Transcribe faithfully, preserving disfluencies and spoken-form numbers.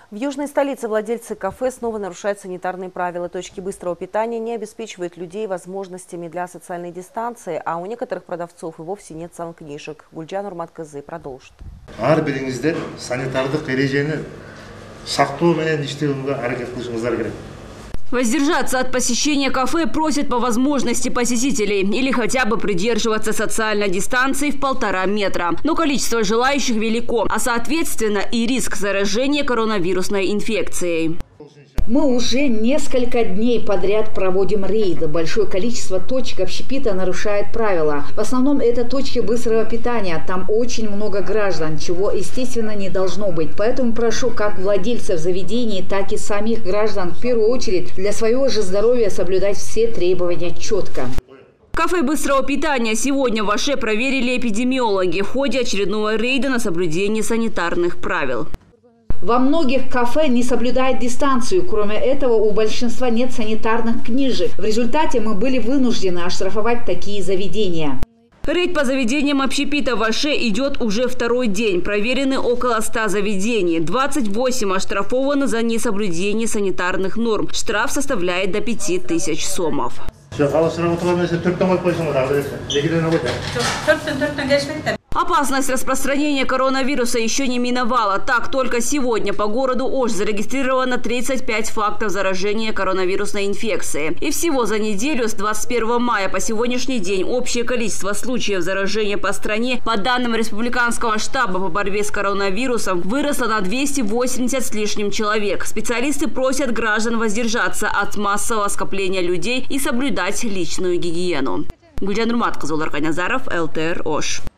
В южной столице владельцы кафе снова нарушают санитарные правила. Точки быстрого питания не обеспечивают людей возможностями для социальной дистанции, а у некоторых продавцов и вовсе нет санкнижек. Гульджан Нурмат-кызы продолжит. Ар бириңиздер санитардык эрежени сактоо менен иштөөгө аракет кылышыңыздар керек. Воздержаться от посещения кафе просят по возможности посетителей или хотя бы придерживаться социальной дистанции в полтора метра. Но количество желающих велико, а соответственно и риск заражения коронавирусной инфекцией. Мы уже несколько дней подряд проводим рейды. Большое количество точек общепита нарушает правила. В основном это точки быстрого питания. Там очень много граждан, чего, естественно, не должно быть. Поэтому прошу как владельцев заведений, так и самих граждан в первую очередь для своего же здоровья соблюдать все требования четко. Кафе быстрого питания сегодня в Оше проверили эпидемиологи в ходе очередного рейда на соблюдение санитарных правил. Во многих кафе не соблюдают дистанцию. Кроме этого, у большинства нет санитарных книжек. В результате мы были вынуждены оштрафовать такие заведения. Рейд по заведениям общепита в Оше идет уже второй день. Проверены около ста заведений. двадцать восемь оштрафованы за несоблюдение санитарных норм. Штраф составляет до пяти тысяч сомов. Опасность распространения коронавируса еще не миновала. Так, только сегодня по городу Ош зарегистрировано тридцать пять фактов заражения коронавирусной инфекцией. И всего за неделю с двадцать первого мая по сегодняшний день общее количество случаев заражения по стране, по данным Республиканского штаба по борьбе с коронавирусом, выросло на двести восемьдесят с лишним человек. Специалисты просят граждан воздержаться от массового скопления людей и соблюдать личную гигиену. Гульджан Нурмат-кызы, Эл Тэ Эр, Ош.